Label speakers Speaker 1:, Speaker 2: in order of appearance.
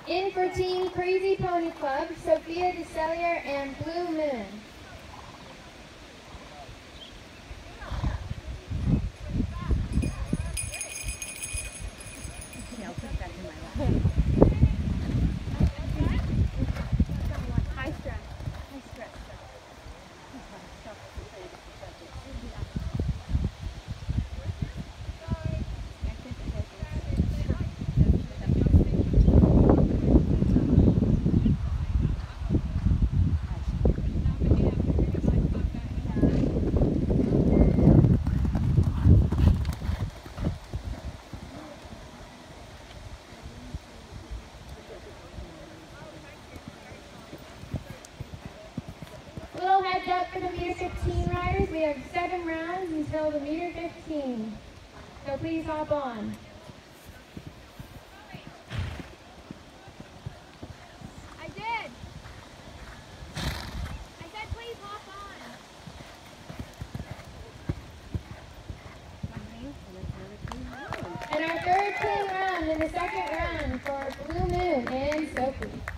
Speaker 1: In for Team Crazy Pony Club, Sophia DeCellier and Blue Moon. Little heads up for the meter 15 riders. We have 7 rounds until the meter 15. So please hop on.
Speaker 2: I did. I said please hop on.
Speaker 1: And our third team round in the second round for Blue Moon and Sophie.